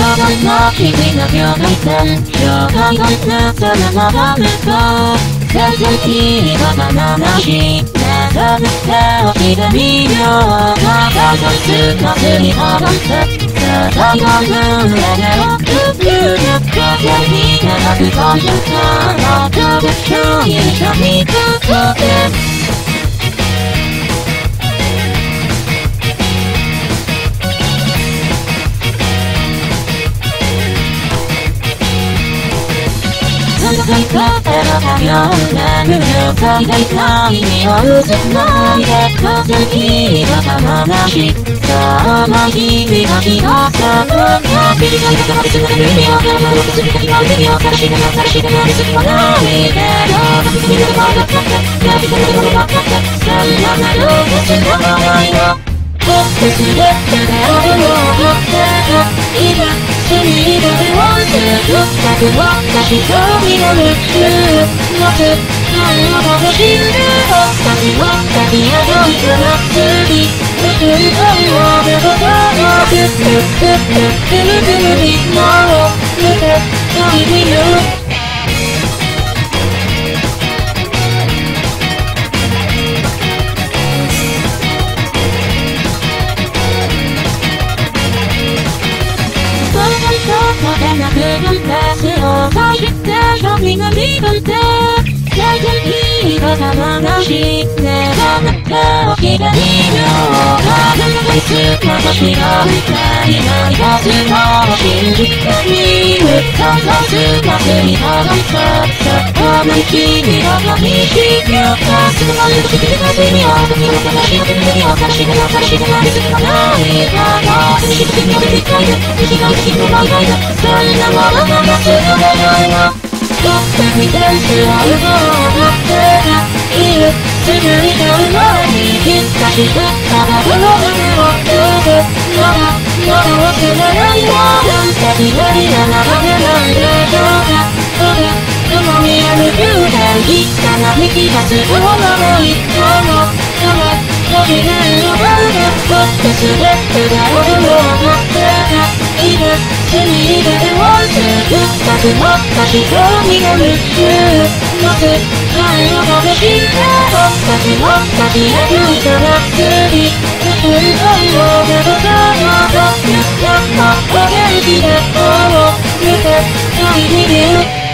다른 너희 지나겨가있던 펴가던 나타나 나가면서 세상이 바나나씩 내가 그때 미묘한 가까운 스며드니 하던 사랑하는 내가 그녀까지 내가 그거였다 어떻게 표현이 그거든 너가 따라가면 나는 여자가 있다니 어느새 나의 거슬기가 바나나씩 나만 기회가 길어서 그냥 비리가 이렇게 하겠지 나를 의미와 그러므로 그슬기가 기다리며 다시는 나를 쓰기와 나의 대로 같은 일을 받았다 여기 그대로 바꿨다 설마 나로 무슨 상황이야 그들의 그대로 바꿨다 이제 스미를 원수 작은 원까지 소리를 모두 날려가고 힘들어 작은 원까지 하던 그 목소리 그들이 어려워도 그들이 너로 그대 너희 위로 나 그건 다스러 서식 때 쇼핑을 입을 때 세상이가 바나나씩 내가 나타나 기다리며 가슴을 있으면서 싫어할 때이나 이것을 멀어진 이부터 서슴가슴이 더감싸서 오는 기미가 미시며 가슴을 멀리고 싶은 가슴이 어둠이로 다시 어둠이 되며 다시는 나를 쓰는 나이가 너는 싶은 여기 빛나는 이 시간 싶은 너희가 설마 너가 쓰러져요 Every dance 얼굴 내가 이를 스그리 가는 너니 빛까지 듣다가 불러오는 어떻게 너가 없으면 너한테지 내리려 나가면 안 되잖아 그 몸이 하는 그대 있잖아 미끼가 쓰고 넘어 있잖아 너희는 누구를 그때 그대로 불러왔다가 이제 스미를 원수 끝까지 너까지 소리가 늦은 너를 달려가고 싶다고까지 너까지 해준 사람들이 그들을 어려워도 가져가 너 고개를 기대고 그대 너희들이